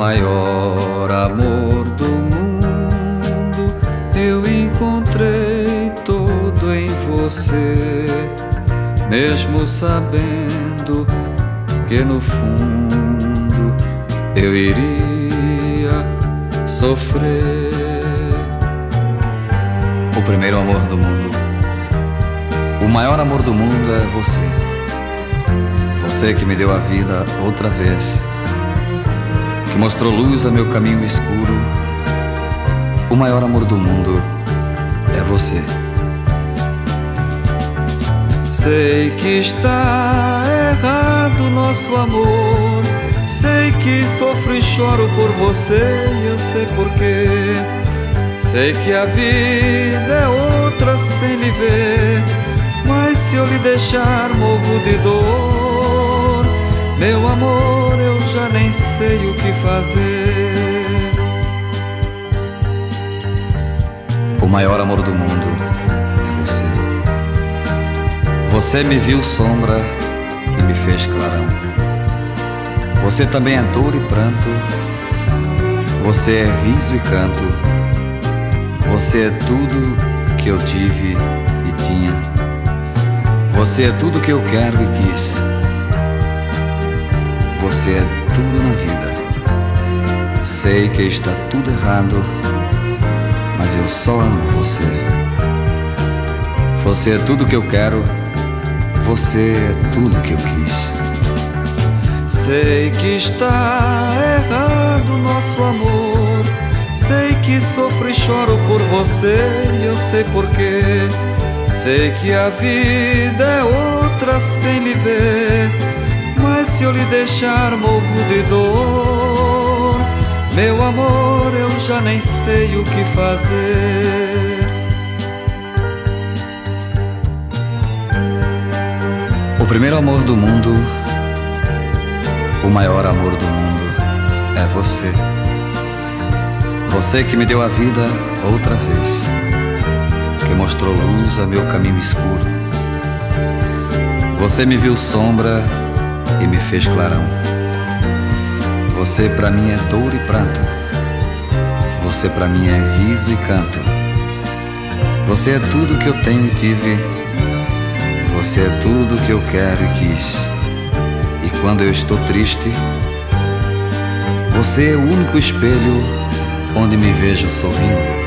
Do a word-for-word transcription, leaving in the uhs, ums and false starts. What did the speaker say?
maior amor do mundo eu encontrei todo em você, mesmo sabendo que no fundo eu iria sofrer. O primeiro amor do mundo, o maior amor do mundo é você. Você que me deu a vida outra vez, que mostrou luz a meu caminho escuro. O maior amor do mundo é você. Sei que está errado nosso amor, sei que sofro e choro por você e eu sei porquê. Sei que a vida é outra sem lhe ver, mas se eu lhe deixar morro de dor. Meu amor, eu já nem sei o que fazer. O maior amor do mundo é você. Você me viu sombra e me fez clarão. Você também é dor e pranto. Você é riso e canto. Você é tudo que eu tive e tinha. Você é tudo que eu quero e quis. Você é tudo na vida. Sei que está tudo errado, mas eu só amo você. Você é tudo que eu quero. Você é tudo que eu quis. Sei que está errado nosso amor, sei que sofro e choro por você e eu sei porquê. Sei que a vida é outra sem lhe ver, mas se eu lhe deixar morro de dor. Meu amor, eu já nem sei o que fazer. O primeiro amor do mundo, o maior amor do mundo é você. Você que me deu a vida outra vez, que mostrou luz a meu caminho escuro. Você me viu sombra e me fez clarão. Você pra mim é dor e pranto. Você pra mim é riso e canto. Você é tudo que eu tenho e tive. Você é tudo que eu quero e quis. E quando eu estou triste, você é o único espelho onde me vejo sorrindo.